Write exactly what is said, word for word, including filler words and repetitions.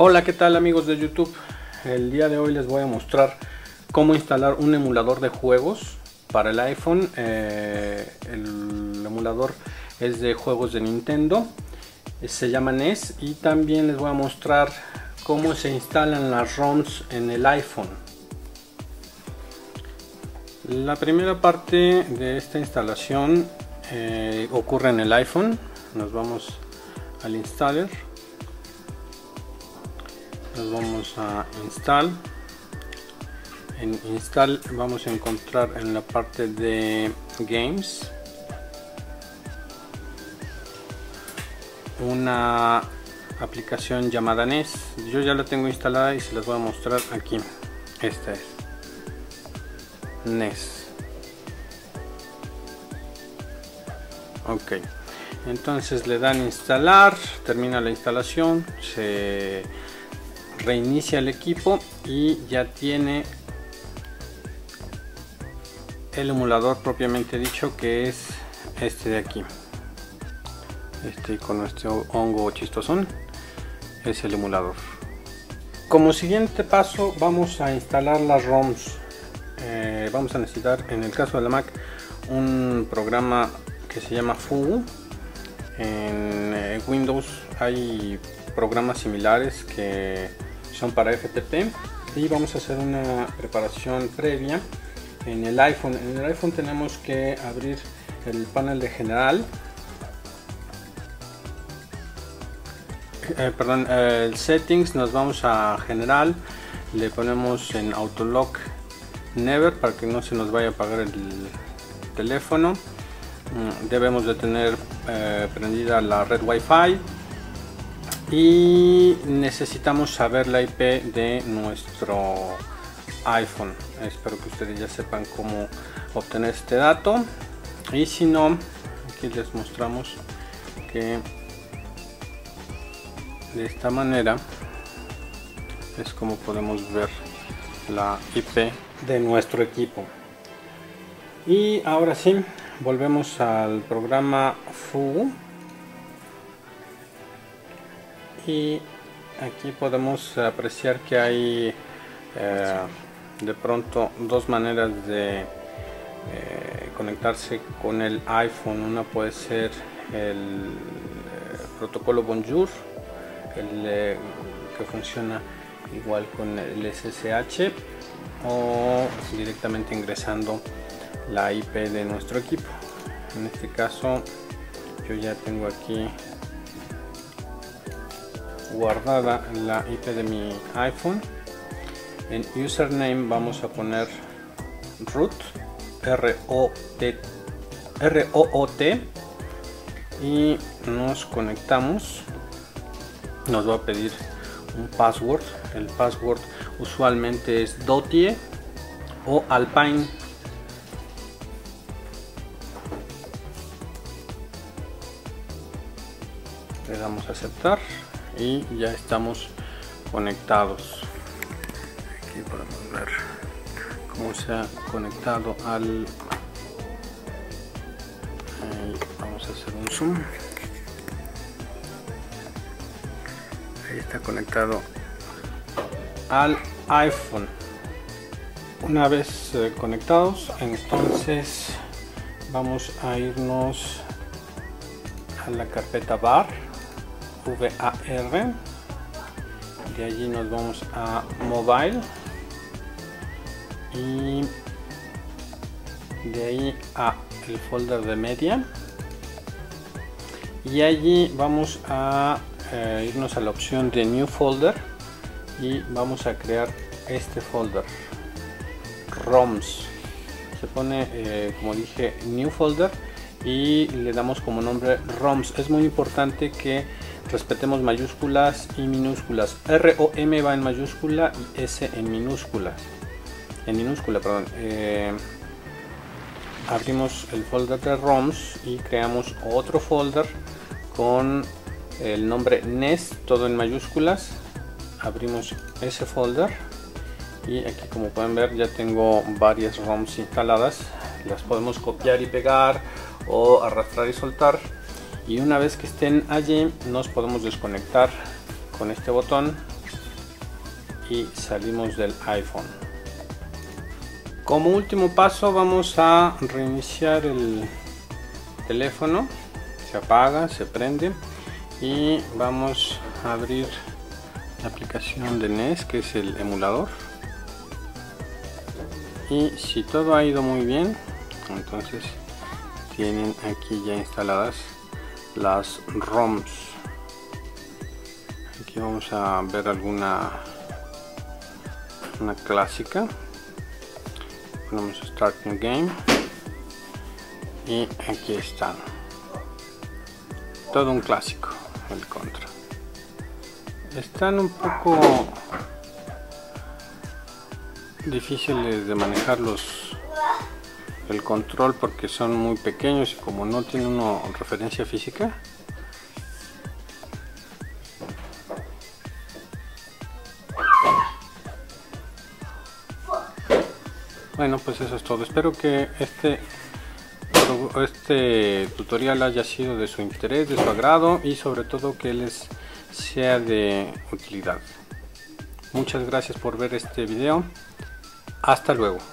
Hola, ¿qué tal amigos de YouTube? El día de hoy les voy a mostrar cómo instalar un emulador de juegos para el iPhone. Eh, el emulador es de juegos de Nintendo, se llama N E S, y también les voy a mostrar cómo se instalan las ROMs en el iPhone. La primera parte de esta instalación eh, ocurre en el iPhone. Nos vamos al installer, nos vamos a install. En install vamos a encontrar en la parte de games una aplicación llamada N E S. Yo ya la tengo instalada y se las voy a mostrar aquí. Esta es N E S. Ok, entonces le dan instalar, termina la instalación, se reinicia el equipo y ya tiene el emulador propiamente dicho, que es este de aquí. Este con este hongo chistosón es el emulador. Como siguiente paso vamos a instalar las ROMs. Eh, vamos a necesitar, en el caso de la Mac, un programa que se llama Fugu. En eh, Windows hay programas similares que son para F T P, y vamos a hacer una preparación previa. En el iPhone, en el iPhone tenemos que abrir el panel de general, eh, perdón, eh, el settings, nos vamos a general, le ponemos en auto lock never para que no se nos vaya a apagar el teléfono. Debemos de tener eh, prendida la red Wi-Fi y necesitamos saber la I P de nuestro iPhone. Espero que ustedes ya sepan cómo obtener este dato, y si no, aquí les mostramos que de esta manera es como podemos ver la I P de nuestro equipo. Y ahora sí, volvemos al programa Fugu y aquí podemos apreciar que hay eh, de pronto dos maneras de eh, conectarse con el iPhone. Una puede ser el eh, protocolo Bonjour, el eh, que funciona igual con el S S H, o directamente ingresando la I P de nuestro equipo. En este caso yo ya tengo aquí guardada la I P de mi iPhone. En username vamos a poner root, R O O T, y nos conectamos. Nos va a pedir un password. El password usualmente es Dotie o Alpine. Le damos a aceptar y ya estamos conectados. Aquí podemos ver cómo se ha conectado al... Ahí vamos a hacer un zoom. Ahí está conectado al iPhone. Una vez eh, conectados, entonces vamos a irnos a la carpeta var, V A R, de allí nos vamos a mobile y de ahí a el folder de media, y allí vamos a eh, irnos a la opción de new folder y vamos a crear este folder ROMs. Se pone eh, como dije, new folder, y le damos como nombre ROMs. Es muy importante que respetemos mayúsculas y minúsculas. R O M va en mayúscula y S en minúsculas. En minúscula, perdón. Eh, abrimos el folder de ROMs y creamos otro folder con el nombre N E S, todo en mayúsculas. Abrimos ese folder y aquí, como pueden ver, ya tengo varias ROMs instaladas. Las podemos copiar y pegar o arrastrar y soltar, y una vez que estén allí nos podemos desconectar con este botón y salimos del iPhone. Como último paso vamos a reiniciar el teléfono. Se apaga, se prende y vamos a abrir la aplicación de N E S, que es el emulador. Y si todo ha ido muy bien, entonces tienen aquí ya instaladas las ROMs. Aquí vamos a ver alguna una clásica. Ponemos Start New Game y aquí están. Todo un clásico, el Contra. Están un poco difíciles de manejar los el control porque son muy pequeños y como no tiene uno referencia física. Bueno, pues eso es todo. Espero que este este tutorial haya sido de su interés, de su agrado y sobre todo que les sea de utilidad. Muchas gracias por ver este video. Hasta luego.